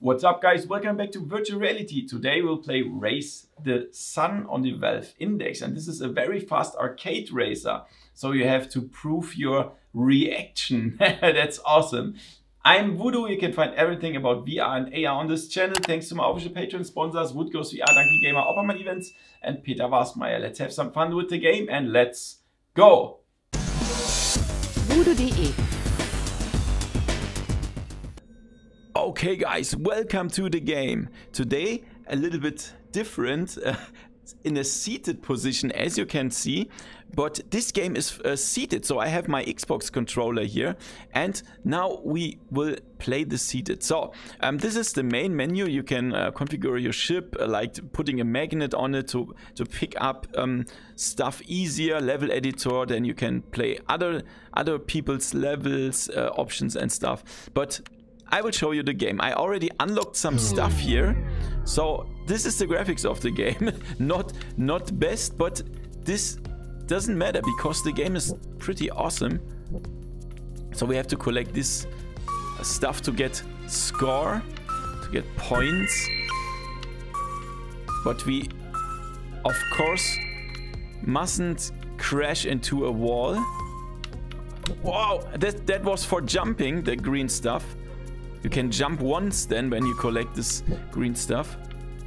What's up, guys? Welcome back to Virtual Reality. Today we'll play Race the Sun on the Valve Index, and this is a very fast arcade racer. So you have to prove your reaction. That's awesome. I'm Voodoo. You can find everything about VR and AR on this channel. Thanks to my official Patreon sponsors, Woodghost VR, Donkey Gamer, Opperman Events, and Peter Wasmeier. Let's have some fun with the game and let's go! Voodoo.de. Okay guys, welcome to the game. Today a little bit different, in a seated position as you can see, but this game is seated, so I have my Xbox controller here and now we will play the seated. So this is the main menu. You can configure your ship, like putting a magnet on it to pick up stuff easier, level editor, then you can play other people's levels, options and stuff. But I will show you the game. I already unlocked some stuff here. So this is the graphics of the game. not best, but this doesn't matter because the game is pretty awesome. So we have to collect this stuff to get score, to get points. But we, of course, mustn't crash into a wall. Wow, that was for jumping, the green stuff. You can jump once then when you collect this green stuff.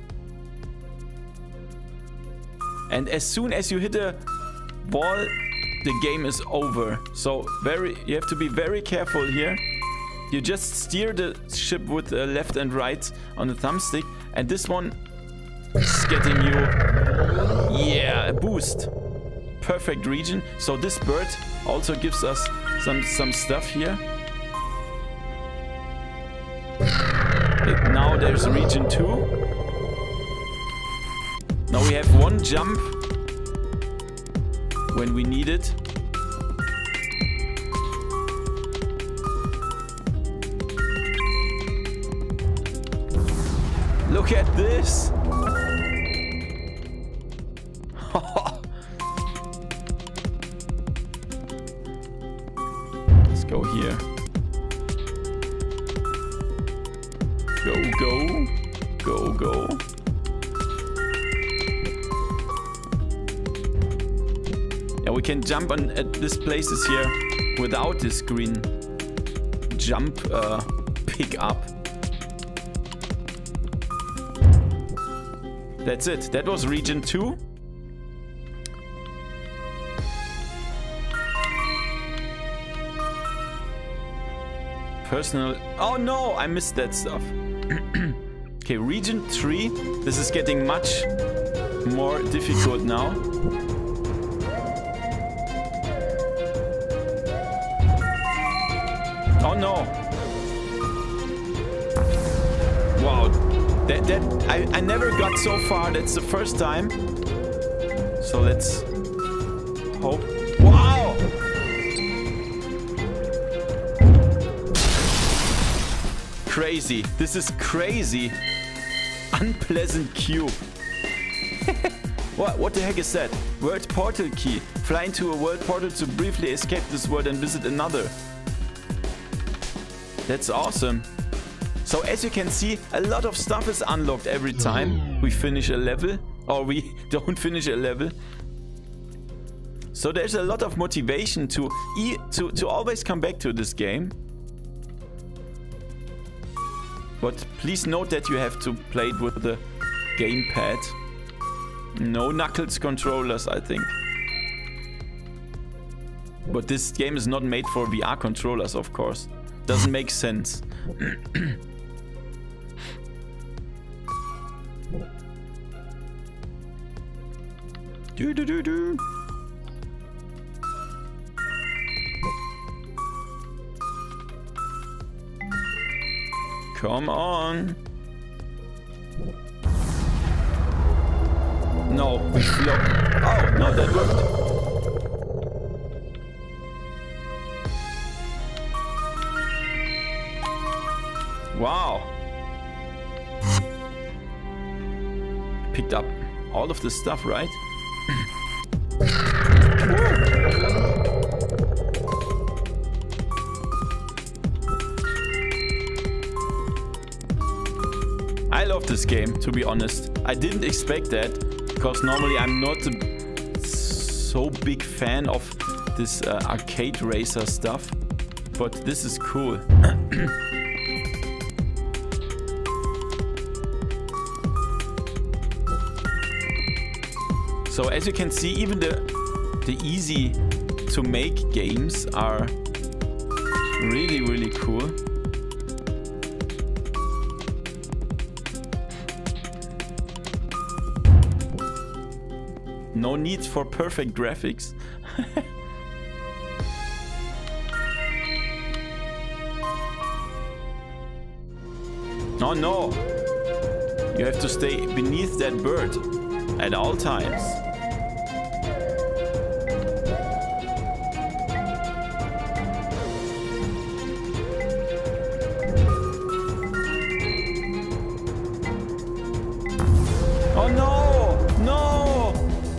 And as soon as you hit a wall, the game is over. So you have to be very careful here. You just steer the ship with the left and right on the thumbstick. And this one is getting you, yeah, a boost. Perfect region. So this bird also gives us some stuff here. Now there's region 2. Now we have one jump when we need it. Look at this. Let's go here. Go. Yeah, we can jump on at these places here without this green jump pick up. That's it. That was region 2. Personal. Oh no, I missed that stuff. Okay, region 3. This is getting much more difficult now. Oh no. Wow. I never got so far. That's the first time. So let's hope. Wow! Crazy. This is crazy. Unpleasant cube. What the heck is that? World portal key. Fly into a world portal to briefly escape this world and visit another. That's awesome. So as you can see, a lot of stuff is unlocked every time we finish a level or we don't finish a level. So there's a lot of motivation to always come back to this game. But please note that you have to play it with the gamepad. No Knuckles controllers, I think. But this game is not made for VR controllers, of course. Doesn't make sense. Do. Come on. No, we float. Oh, no, that worked. Wow. Picked up all of this stuff, right? I love this game, to be honest. I didn't expect that, because normally I'm not a so big fan of this arcade racer stuff. But this is cool. So as you can see, even the easy to make games are really, really cool. No need for perfect graphics. Oh no! You have to stay beneath that bird at all times. Oh no! No!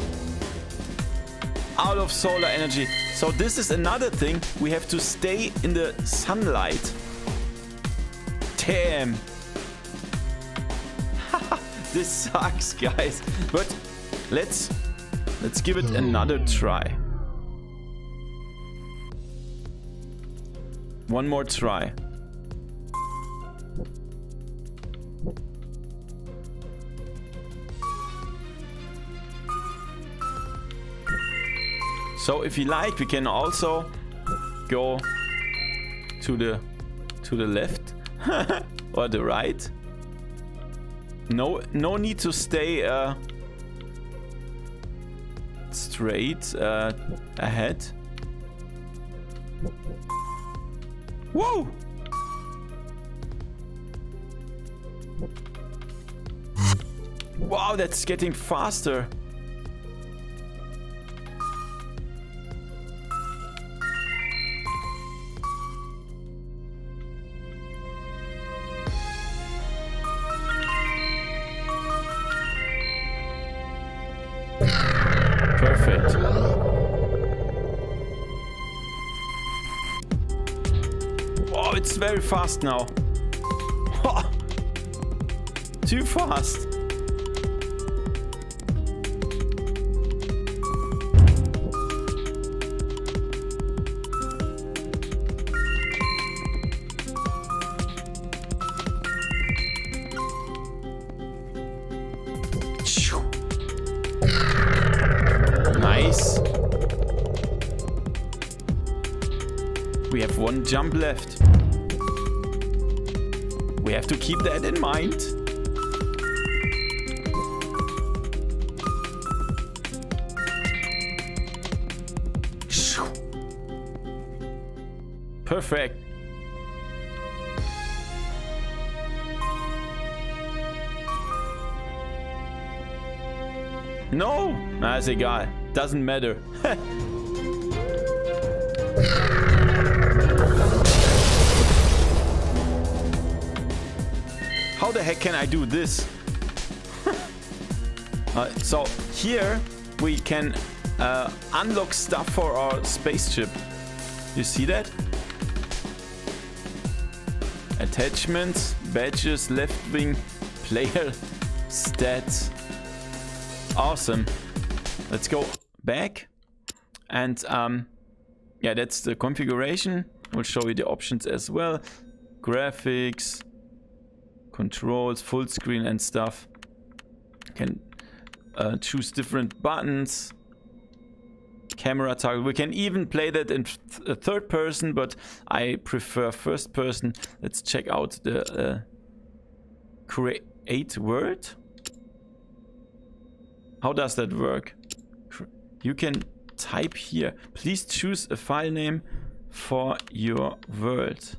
Out of solar energy. So this is another thing. We have to stay in the sunlight. Damn! This sucks, guys. But let's give it another try. One more try. So if you like, we can also go to the left or the right. No need to stay straight ahead. Whoa! Wow, that's getting faster. Perfect. Oh, it's very fast now. Too fast. Nice. We have one jump left. We have to keep that in mind. Perfect. No! Ist egal. Doesn't matter. How the heck can I do this? So here we can unlock stuff for our spaceship. You see that? Attachments, badges, left wing, player, stats. Awesome. Let's go back. And yeah, that's the configuration. We'll show you the options as well. Graphics, controls, full screen and stuff. Can choose different buttons. Camera target. We can even play that in third person, but I prefer first person. Let's check out the create word. How does that work? You can type here. Please choose a file name for your world.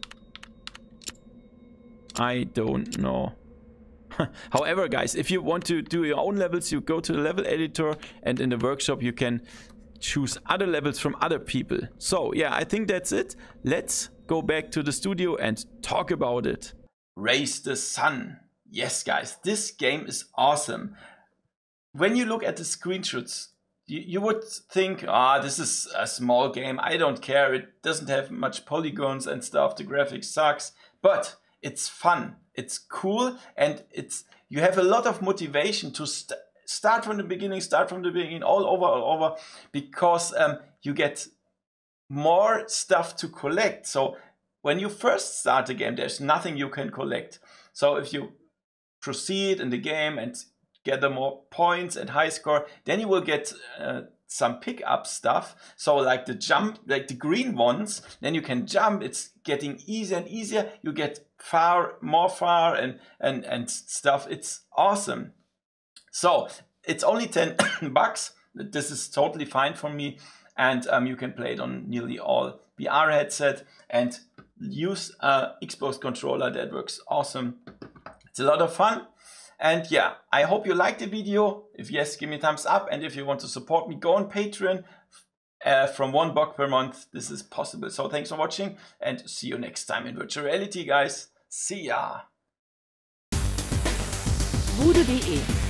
I don't know. However, guys, if you want to do your own levels, you go to the level editor, and in the workshop you can choose other levels from other people. So yeah, I think that's it. Let's go back to the studio and talk about it. Raise the Sun. Yes, guys, this game is awesome. When you look at the screenshots, you would think, this is a small game. I don't care. It doesn't have much polygons and stuff. The graphics sucks. But it's fun, it's cool, and you have a lot of motivation to start from the beginning, all over, because you get more stuff to collect. So when you first start the game, there's nothing you can collect. So if you proceed in the game and gather more points and high score, then you will get some pick-up stuff. So like the jump, like the green ones, then you can jump. It's getting easier and easier. You get more far and stuff. It's awesome. So it's only $10. This is totally fine for me. And you can play it on nearly all VR headset and use Xbox controller. That works awesome. It's a lot of fun. And yeah, I hope you liked the video. If yes, give me a thumbs up. And if you want to support me, go on Patreon. From $1 per month, this is possible. So thanks for watching and see you next time in virtual reality, guys. See ya. Voodoo.de